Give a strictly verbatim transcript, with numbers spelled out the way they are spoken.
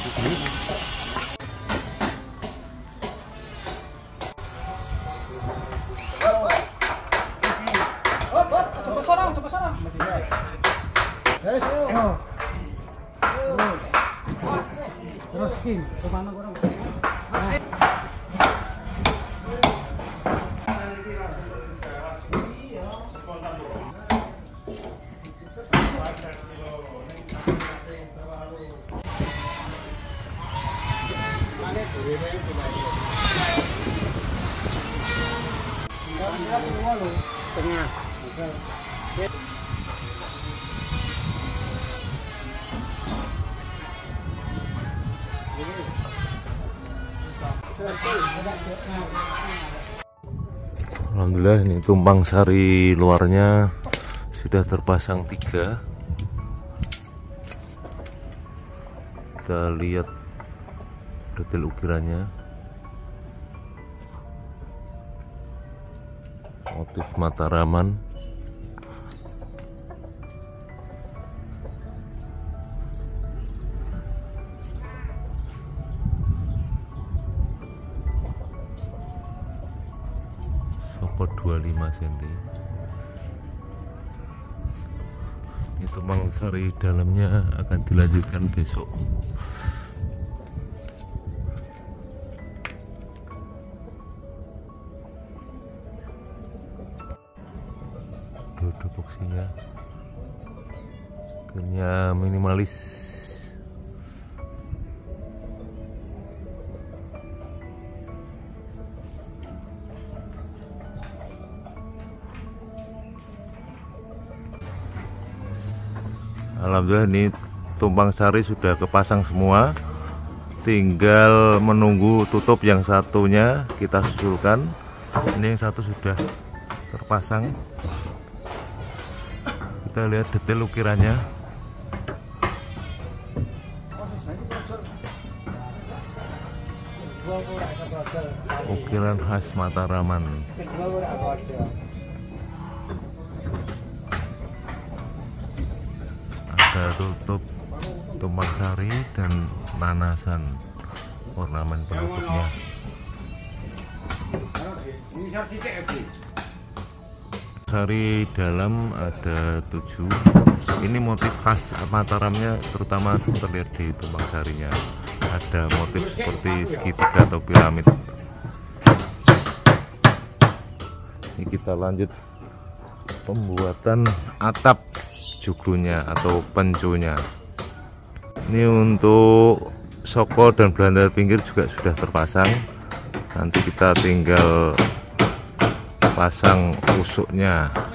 Coba sarang, coba sarang. Terus kin, kemana orang? Tengah. Alhamdulillah ini tumpang sari luarnya sudah terpasang tiga. Kita lihat detail ukirannya, motif Mataraman. Sopot dua puluh lima sentimeter. Ini tumpang sari dalamnya akan dilanjutkan besok. Dua boksinya akhirnya minimalis. Alhamdulillah ini tumpang sari sudah kepasang semua, tinggal menunggu tutup yang satunya kita susulkan. Ini yang satu sudah terpasang. Kita lihat detail ukirannya. Ukiran khas Mataraman. Ada tutup tumpang sari dan nanasan ornamen penutupnya. Sari dalam ada tujuh. Ini motif khas Mataramnya, terutama terlihat di tumpang sarinya. Ada motif seperti segitiga atau piramid. Ini kita lanjut pembuatan atap joglonya atau pencunya. Ini untuk soko dan belandar pinggir juga sudah terpasang. Nanti kita tinggal pasang usuknya.